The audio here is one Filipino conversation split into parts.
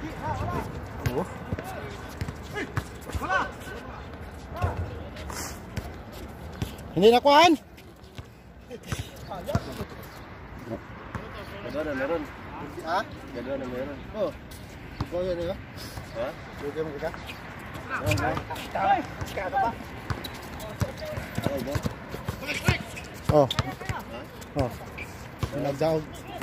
Oh. Hindi nakuhaan. Ganda na meron. Ha? Ganda na meron. Oh. Ikaw yan eh. Ha? Bigyan mo kita. Oh. Oh. Nagdaog.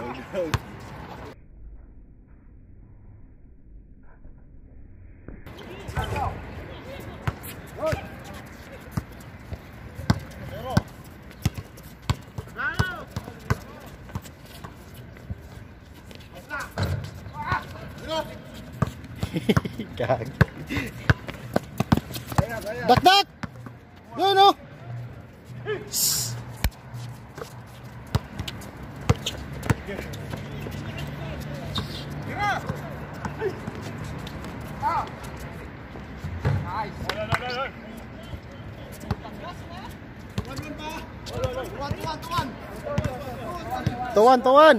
Gag. Dak! Yun oh! Tuwan!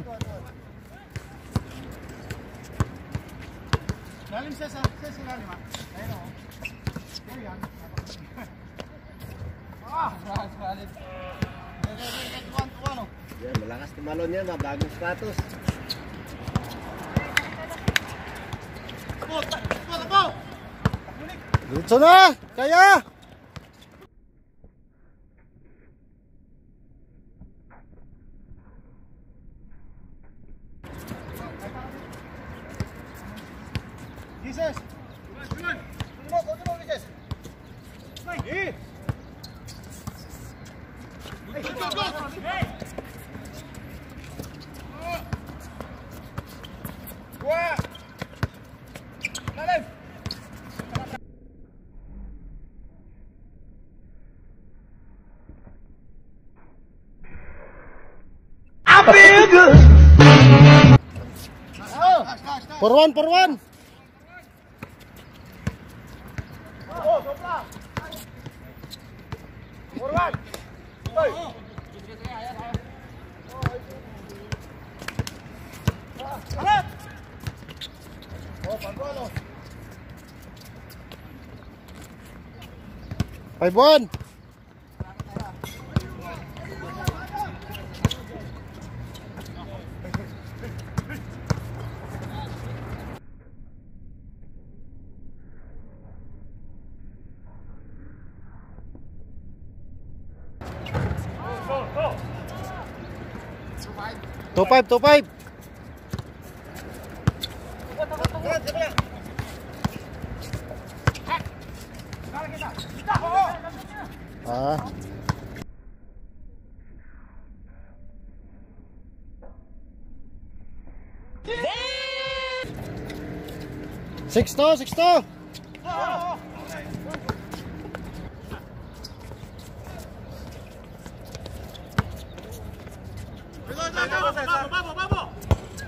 Lalim siya sa lalim ha? Ayun o. Ayan. Valid. Tuwan o. Yan, malakas tumalon yan, bagong status. Takbo! Dito na! Kaya! Jesus! Tuman! Tuman, Jesus! Hey! Go! Hey! Wah! Lalim! I feel good! Purwan! Oh, sopla! Purwan! Hoy! Alat! Oh, pagolo! 5-1! Two five. Ah. 6-2. Vamos!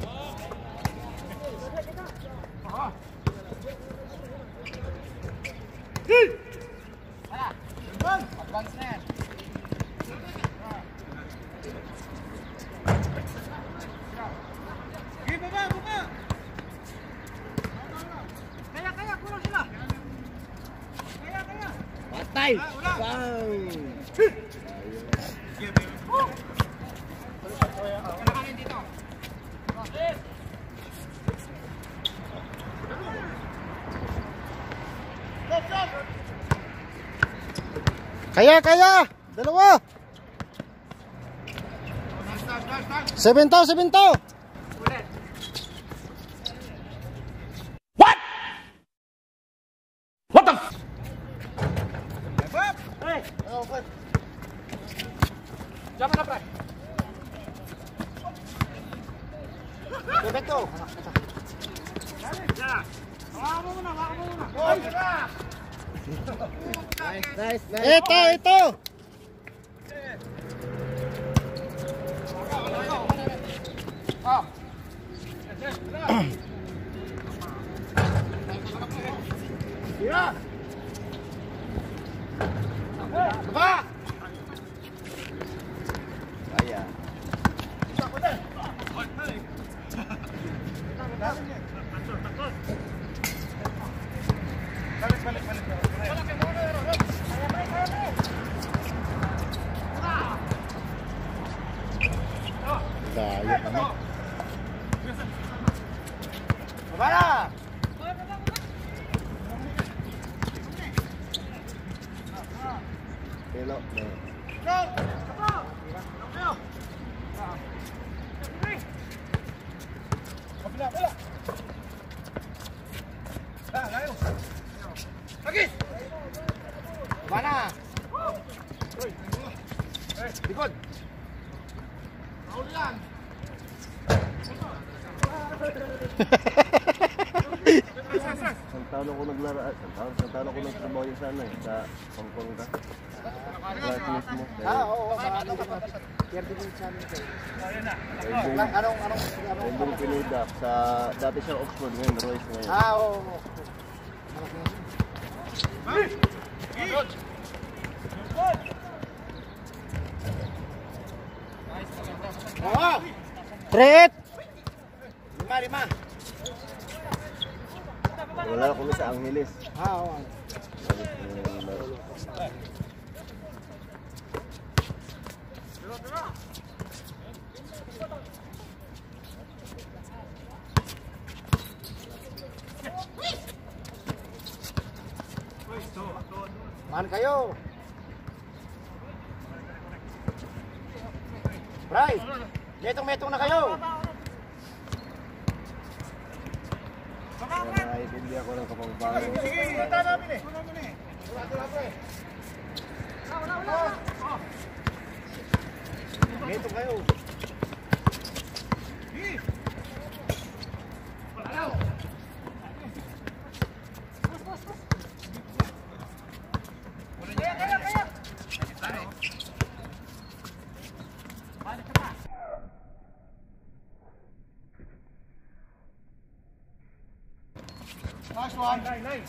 Advance na yan. Buka! Kaya, kurang sila. Kaya. Patay! Wow! Kaya! Dalawa! 7-2! What the f... Hey! Diyan na, pre! Perfecto! Hawakan mo muna! Nice! Ito! Yeah! Baba! Kaya. Daya naman. Bala! Pelo. Kabila, kabila! Layo! Agis! Bala! Likod! Paul yan! Isang taon ako naglaro. Isang taon ako nagtrabaho yun sana eh. Sa Hong Kong ka. Classmate mo. Oo. Ano ka pa? 30 minutes namin kayo. Anong Endong Pineda. Sa dati siya Oxford ngayon. Royce ngayon. oo. Oo! Treat! Lima. Wala kami sa Angeles. Oo. Man kayo. Bray, metong na kayo. Kahit hindi ako ng kapangbayan. Sige, punta namin eh. Metong kayo. Nice one.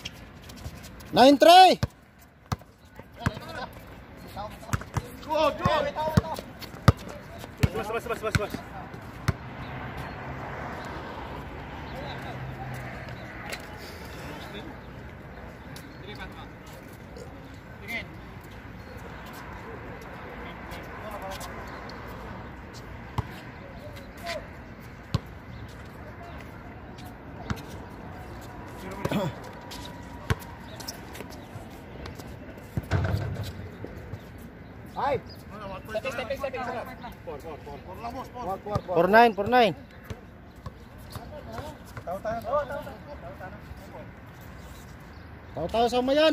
9-3! Good. Bas. Five. Stepping. 4-9. Tayo sama yan.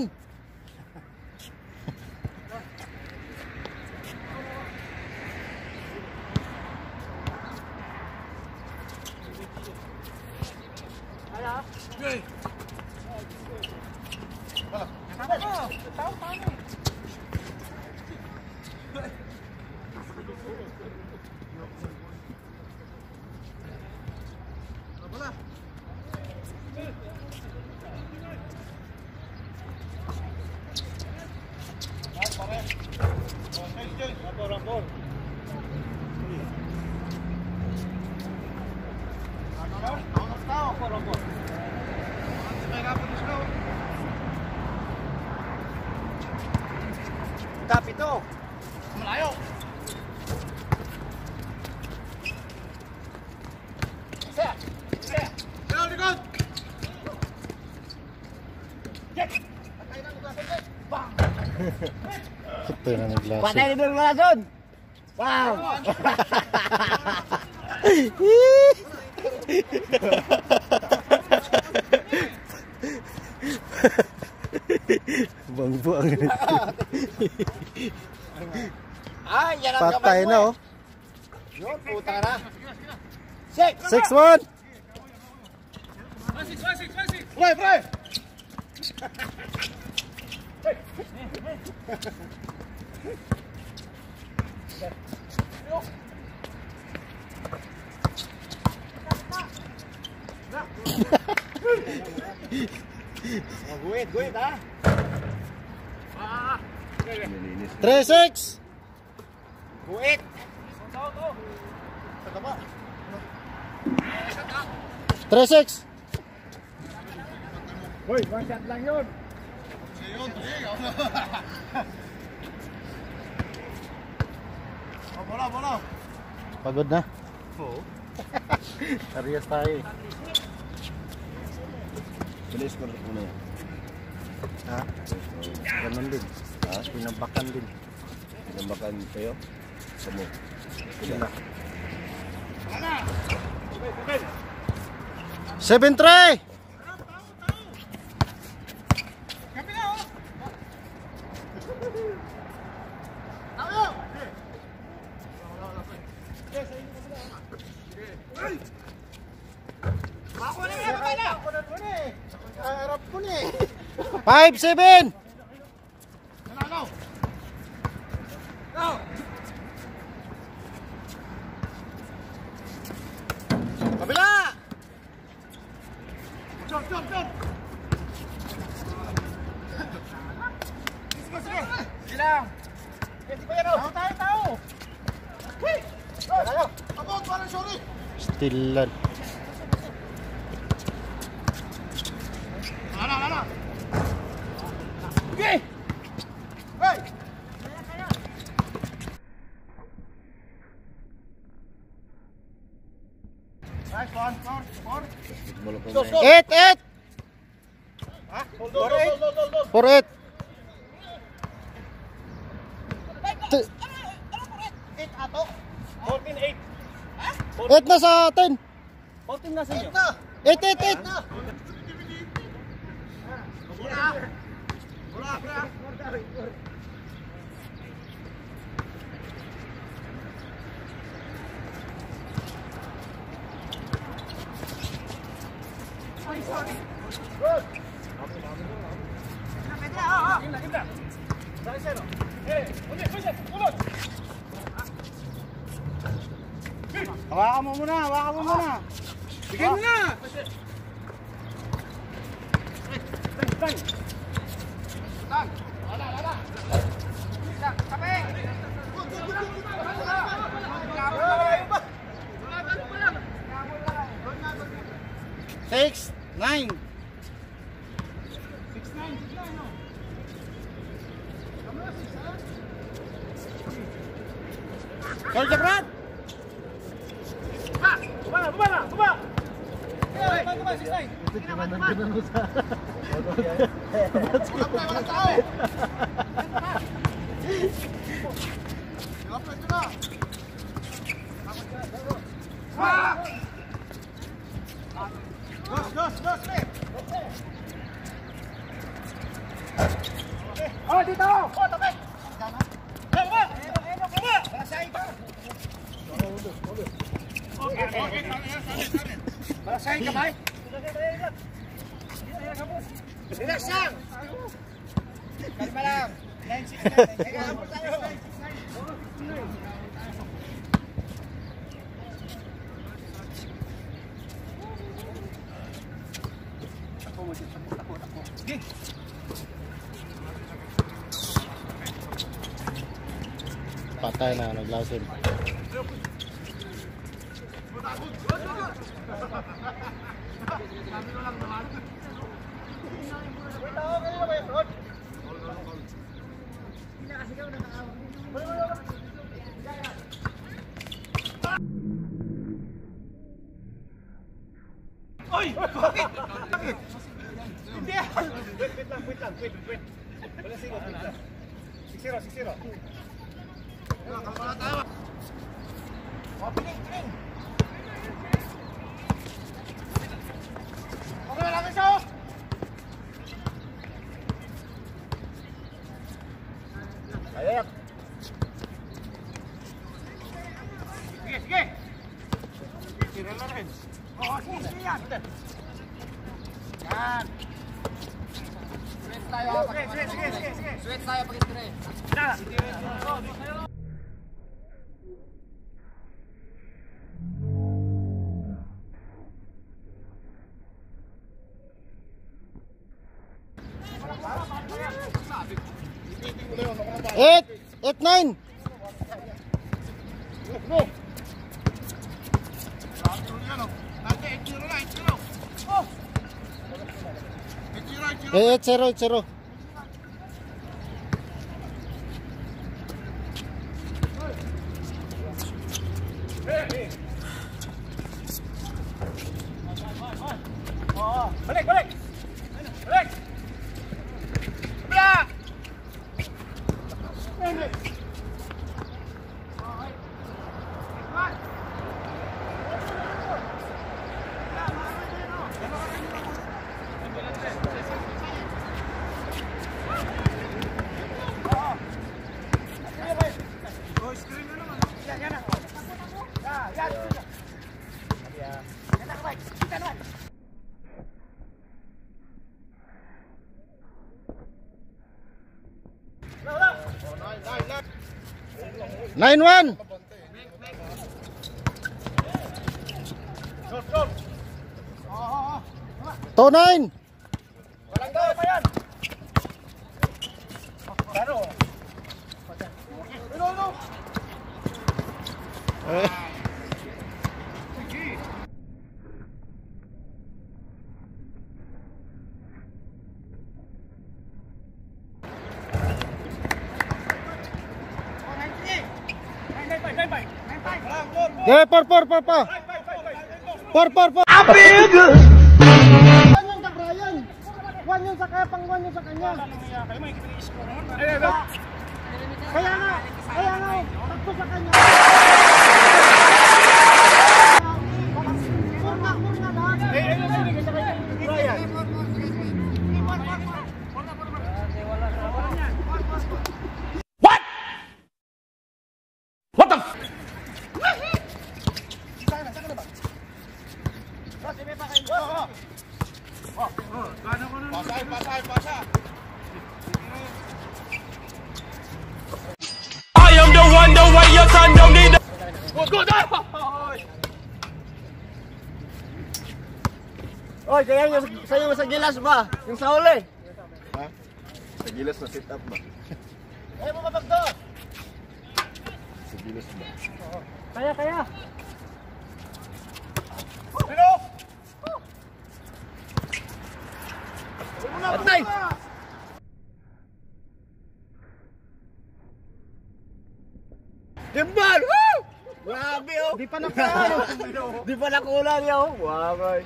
Kapito. Malayo. Set. Down the gun. Get. Bang. Ito na naglaso. Patay na doon mga son! Wow! Bangbuang. Ay, yan ang Patay kamay mo na eh. oh. Yun, puta na. Six. 6-1. Pre. Guhit ha. 3-6. Guhit. 3-6. Hoy, one shot lang yun. Bola. Pagod na. Oo. Parehas tayo eh. Bilis ko muna yan. Ha? Ganun din. Ha? Pinabakan din. Pinambakan kayo? Kamu. Sila. 7-3! Five, 7! Kabila! Sige lang. Tao. Stilan. Okay. Hey. Nice one. Four. Basketball ako na yan. 8! Ha? Hold. 4-8. 8 na sa 10. 14 na sa inyo. 8. Hawakan mo muna. Bigyan mo na. Six, 9. Kol Jabrat. Baba. Baba, 6-9. Wala tao. Dos. Oh, dito. Oh, tapos. Baba. Balasay ka. Okay. Balasay ka, bay. Relax lang. Kalma lang. 9-6. Patay na, naglasin. Oy! Bakit? Hindi! Wait lang. Wala sigo, wait lang. 6-0. Kalma tayo. Oh, piling. Okay, lang isa. Ayak. Sige. Tira na rin. Oo, sige yan. Yan. Sweat tayo. Sige. Sweat tayo pag-istire. Eight, 9. 8-0, 8-0. Balik, balik! Balik! Kabila! Nine one. 2-9. Walang daw pa yan! Pero... No! Yeah, 4. 4. I feel good! One yun sa Brian. One yun sa kaya, pang one yun sa kanya. Kaya nga, takbo sa kanya. Murna lahat. I am the one, the way your son don't need the... Oy, kaya sa'yo sa gilas ba? Yung sa huli. Ha? Sa gilas na sit up ba? Ayaw mo mabagdo! Sa gilas ba? Kaya! Pero! Patay! Timbal! Woo! Grabe oh! Di pa nakuha. Di pa nakulang yun! Wow, boy!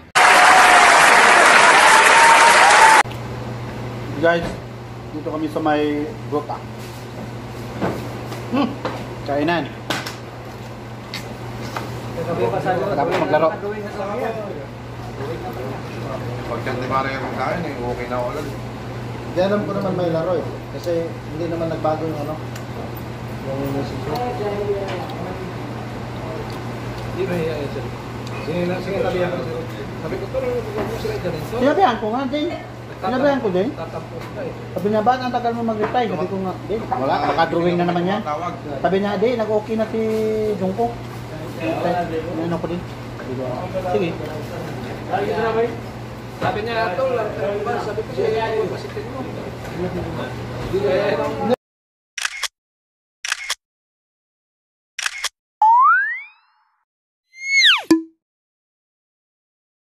Guys, dito kami sa may ruta. Kainan. Tapos maglaro. Pag dyan di mara yung kain eh, okay na ako lang. Hindi alam ko naman may laro eh. Kasi hindi naman nagbago yung ano. Yung music. Sige, tabihan ko sila. Sabi ko, pero huwag mo sila dyan. Sinabihan ko nga din. Sinabihan ko din. Tatapos ka eh. Sabi niya, ba ang tagal mo mag-reply? Sabi ko nga, di. Wala, baka-drawing na naman yan. Tawag. Sabi niya, di, nag-okay na si Jungkook. Ano ko din. Sabi ko, sige. Sabi niya, tol, sabi ko siya, pasitin mo.